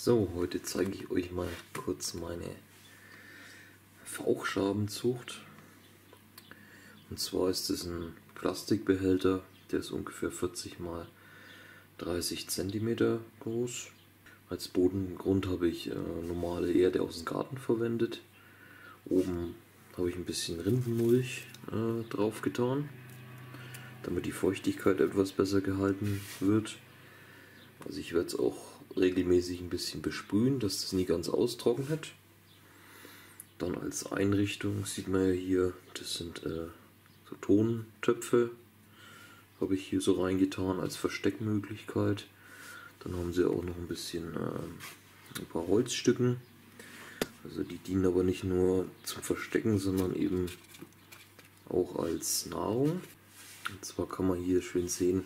So, heute zeige ich euch mal kurz meine Fauchschabenzucht. Und zwar ist es ein Plastikbehälter, der ist ungefähr 40 x 30 cm groß. Als Bodengrund habe ich normale Erde aus dem Garten verwendet. Oben habe ich ein bisschen Rindenmulch drauf getan, damit die Feuchtigkeit etwas besser gehalten wird. Also ich werde es auch regelmäßig ein bisschen besprühen, dass das nie ganz austrocknet. Dann als Einrichtung sieht man ja hier, das sind so Tontöpfe, habe ich hier so reingetan als Versteckmöglichkeit. Dann haben sie auch noch ein bisschen ein paar Holzstücken. Also die dienen aber nicht nur zum Verstecken, sondern eben auch als Nahrung. Und zwar kann man hier schön sehen,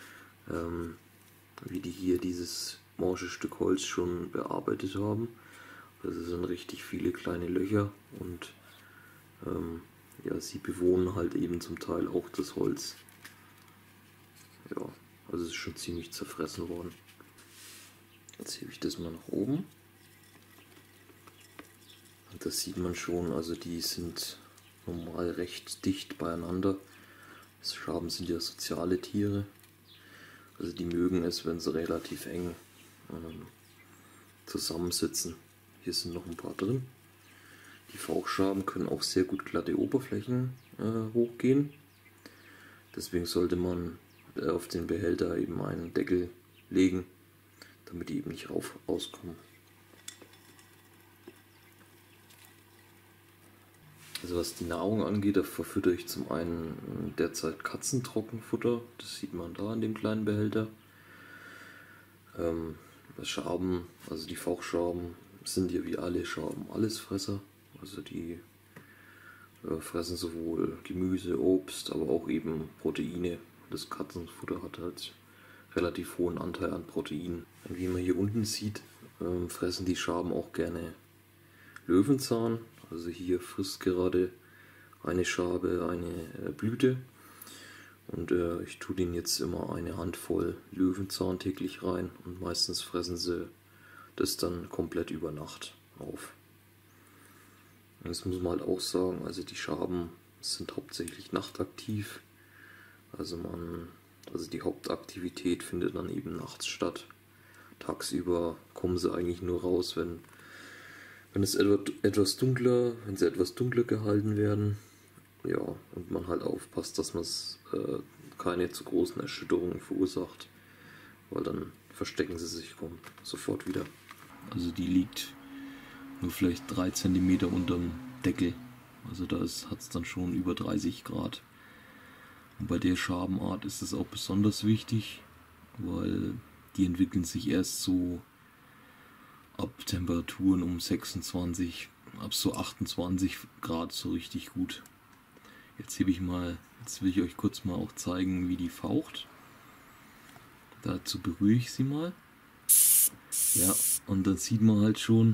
wie die hier dieses morsche Stück Holz schon bearbeitet haben. Also sind richtig viele kleine Löcher und ja, sie bewohnen halt eben zum Teil auch das Holz. Ja, also es ist schon ziemlich zerfressen worden. Jetzt hebe ich das mal nach oben. Und das sieht man schon, also die sind normal recht dicht beieinander. Schaben sind ja soziale Tiere. Also die mögen es, wenn sie relativ eng zusammensitzen. Hier sind noch ein paar drin. Die Fauchschaben können auch sehr gut glatte Oberflächen hochgehen. Deswegen sollte man auf den Behälter eben einen Deckel legen, damit die eben nicht rauskommen. Also was die Nahrung angeht, da verfütter ich zum einen derzeit Katzentrockenfutter, das sieht man da in dem kleinen Behälter. Schaben, also die Fauchschaben sind ja wie alle Schaben Allesfresser, also die fressen sowohl Gemüse, Obst, aber auch eben Proteine. Das Katzenfutter hat halt relativ hohen Anteil an Proteinen. Und wie man hier unten sieht, fressen die Schaben auch gerne Löwenzahn. Also hier frisst gerade eine Schabe eine Blüte und ich tue denen jetzt immer eine Handvoll Löwenzahn täglich rein und meistens fressen sie das dann komplett über Nacht auf. Und das muss man halt auch sagen, also die Schaben sind hauptsächlich nachtaktiv, also die Hauptaktivität findet dann eben nachts statt. Tagsüber kommen sie eigentlich nur raus, wenn sie etwas dunkler gehalten werden, ja, und man halt aufpasst, dass man keine zu großen Erschütterungen verursacht, weil dann verstecken sie sich sofort wieder. Also die liegt nur vielleicht 3 cm unterm Deckel, also da hat es dann schon über 30 Grad. Und bei der Schabenart ist es auch besonders wichtig, weil die entwickeln sich erst so ab Temperaturen um 26, ab so 28 Grad so richtig gut. Jetzt will ich euch kurz mal auch zeigen, wie die faucht. Dazu berühre ich sie mal. Ja, und dann sieht man halt schon,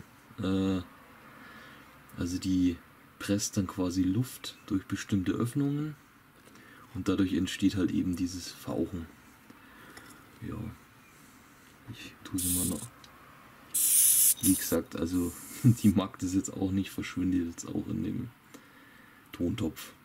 also die presst dann quasi Luft durch bestimmte Öffnungen und dadurch entsteht halt eben dieses Fauchen. Ja, ich tue sie mal noch. Wie gesagt, also die mag das jetzt auch nicht, verschwindet jetzt auch in dem Tontopf.